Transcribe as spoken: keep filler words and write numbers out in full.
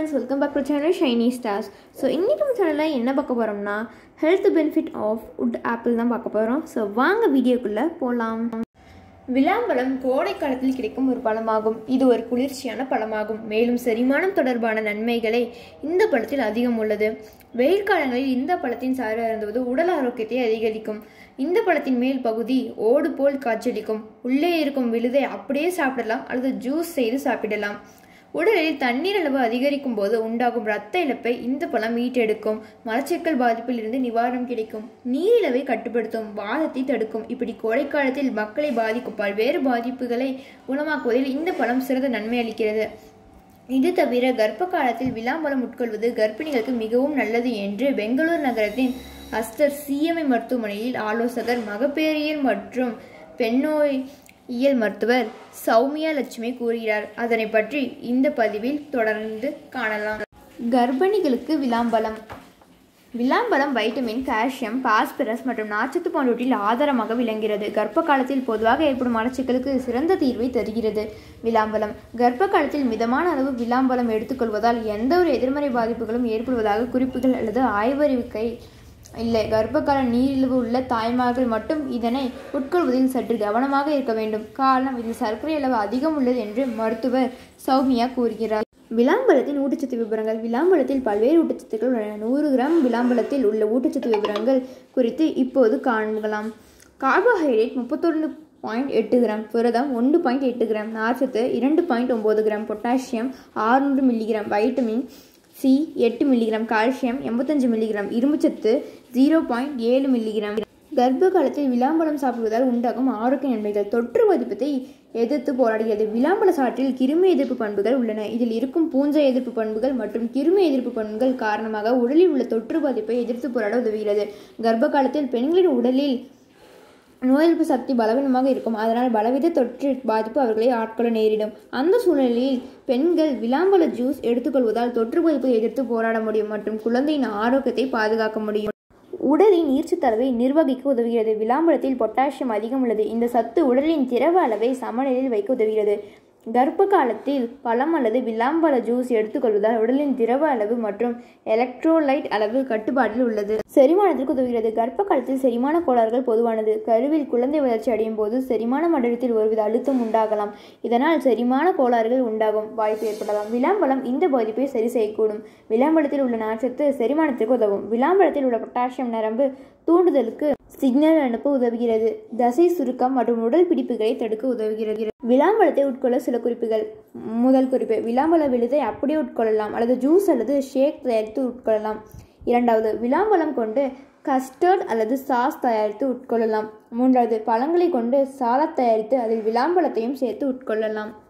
friends, welcome back to channel Shiny Stars. So இன்னைக்கு நம்ம சேனல்ல என்ன பார்க்க போறோம்னா health benefit of wood apple தான் பார்க்க போறோம். So வாங்க வீடியோக்குள்ள போலாம். விளாம்பழம் கோடை காலத்தில் கிடைக்கும் ஒரு பழமாகும். இது ஒரு குளிர்ச்சியான பழமாகும். மேலும் செரிமானம் தொடர்பான நன்மைகளை இந்த பழத்தில் அதிகம் உள்ளது. வெயில் காலங்களில் இந்த பழத்தின் சாறு அருந்துவது உடல் ஆரோக்கியத்தை அதிகரிக்கும். இந்த பழத்தின் மேல் பகுதி ஓடு போல் காய்ச்சலிக்கும். உள்ளே இருக்கும் விழுதை அப்படியே சாப்பிடலாம் அல்லது ஜூஸ் செய்து சாப்பிடலாம். உடலில் தண்ணீர் அளவு அதிகரிக்கும் போது உண்டாகும் இரத்த இழப்பை இந்த பழம் மீட்டெடுக்கும். மலச்சிக்கல் பாதிப்பில் இருந்து நிவாரணம் கிடைக்கும். நீரிழவை கட்டுப்படுத்தும். வாதத்தை தடுக்கும். இப்படி கோடைக்காலத்தில் மக்களை பாதிக்கும் பல்வேறு பாதிப்புகளை குணமாக்குவதில் இந்த பழம் சிறந்த நன்மை அளிக்கிறது. இது தவிர கர்ப்ப காலத்தில் விளாம்பழம் உட்கொள்வது கர்ப்பிணிகளுக்கு மிகவும் நல்லது என்று பெங்களூர் நகரத்தின் அஸ்தர் சிஎம்ஐ மருத்துவமனையில் ஆலோசகர் மகப்பேறியல் மற்றும் பெண்ணோய் இயல் மருத்துவர் சௌமியா லட்சுமி கூறுகிறார். அதனை பற்றி இந்த பதிவில் தொடர்ந்து காணலாம். கர்ப்பிணிகளுக்கு விளாம்பழம். விளாம்பழம் வைட்டமின், கால்சியம், பாஸ்பரஸ் மற்றும் நார்ச்சத்து போன்றவற்றில் ஆதாரமாக விளங்குகிறது. கர்ப்ப காலத்தில் பொதுவாக ஏற்படும் மலச்சிக்கலுக்கு சிறந்த தீர்வை தருகிறது. விளாம்பழம் கர்ப்ப காலத்தில் மிதமான அளவு விளாம்பழம் எடுத்துக்கொள்வதால் எந்த ஒரு எதிர்மறை பாதிப்புகளும் ஏற்படுவதாக குறிப்புகள் அல்லது ஆய்வறிக்கை இல்லை. கர்ப்பகால நீரிழிவு உள்ள தாய்மார்கள் மட்டும் இதனை உட்கொள்வதில் சற்று கவனமாக இருக்க வேண்டும். காரணம், இதில் சர்க்கரை அளவு அதிகம் உள்ளது என்று மருத்துவர் சௌமியா கூறுகிறார். விளாம்பழத்தின் ஊட்டச்சத்து விவரங்கள். விளாம்பழத்தில் பல்வேறு ஊட்டச்சத்துக்கள் உள்ளன. நூறு கிராம் விளாம்பழத்தில் உள்ள ஊட்டச்சத்து விவரங்கள் குறித்து இப்போது காண்கலாம். கார்போஹைட்ரேட் முப்பத்தொன்று பாயிண்ட் எட்டு கிராம், புரதம் ஒன்று பாயிண்ட் எட்டு கிராம், நார்ச்சத்து இரண்டு பாயிண்ட் ஒன்பது கிராம், பொட்டாசியம் ஆறுநூறு மில்லிகிராம், வைட்டமின் சி எட்டு மில்லிகிராம், கால்சியம் எண்பத்தஞ்சு மில்லிகிராம், இரும்புச்சத்து ஜீரோ பாயிண்ட் ஏழு மில்லிகிராம். கர்ப்ப காலத்தில் விளாம்பழம் சாப்பிடுவதால் உண்டாகும் ஆரோக்கிய நன்மைகள். தொற்று பாதிப்பத்தை எதிர்த்து போராடுகிறது. விளாம்பழ சாற்றில் கிருமி எதிர்ப்பு பண்புகள் உள்ளன. இதில் இருக்கும் பூஞ்சை எதிர்ப்பு பண்புகள் மற்றும் கிருமி எதிர்ப்பு பண்புகள் காரணமாக உடலில் உள்ள தொற்று பாதிப்பை எதிர்த்து போராட உதவுகிறது. கர்ப்ப காலத்தில் பெண்களின் உடலில் நோய் எதிர்ப்பு சக்தி பலவீனமாக இருக்கும். அதனால் பலவித தொற்று பாதிப்பு அவர்களை ஆட்கொள்ள நேரிடும். அந்த சூழ்நிலையில் பெண்கள் விளாம்பழ ஜூஸ் எடுத்துக்கொள்வதால் தொற்று பாதிப்பை எதிர்த்து போராட முடியும் மற்றும் குழந்தையின் ஆரோக்கியத்தை பாதுகாக்க முடியும். உடலின் நீர்ச்சத்து அளவை நிர்வகிக்க உதவுகிறது. விளாம்பழத்தில் பொட்டாசியம் அதிகம் உள்ளது. இந்த சத்து உடலின் திரவ அளவை சமநிலையில் வைக்க உதவுகிறது. கர்ப்ப காலத்தில் பழம் அல்லது விளாம்பழ ஜூஸ் எடுத்துக்கொள்வதால் உடலின் திரவ அளவு மற்றும் எலக்ட்ரோலைட் அளவு கட்டுப்பாட்டில் உள்ளது. செரிமானத்திற்கு உதவுகிறது. கர்ப்ப காலத்தில் செரிமான கோளாறுகள் பொதுவானது. கருவில் குழந்தை வளர்ச்சி அடையும் போது செரிமான மண்டலத்தில் ஒருவித அழுத்தம் உண்டாகலாம். இதனால் செரிமான கோளாறுகள் உண்டாகும் வாய்ப்பு ஏற்படலாம். விளாம்பழம் இந்த பாதிப்பை சரி செய்யக்கூடும். விளாம்பழத்தில் உள்ள நார்ச்சத்து செரிமானத்திற்கு உதவும். விளாம்பழத்தில் உள்ள பொட்டாசியம் நரம்பு தூண்டுதலுக்கு சிக்னல் அனுப்ப உதவுகிறது. தசை சுருக்கம் மற்றும் உடல் பிடிப்புகளை தடுக்க உதவுகிறது. விளாம்பழத்தை உட்கொள்ள சில குறிப்புகள். முதல் குறிப்பு, விளாம்பழ விழுதை அப்படியே உட்கொள்ளலாம் அல்லது ஜூஸ் அல்லது ஷேக் தயாரித்து உட்கொள்ளலாம். இரண்டாவது, விளாம்பழம் கொண்டு கஸ்டர்ட் அல்லது சாஸ் தயாரித்து உட்கொள்ளலாம். மூன்றாவது, பழங்களை கொண்டு சாலட் தயாரித்து அதில் விளாம்பழத்தையும் சேர்த்து உட்கொள்ளலாம்.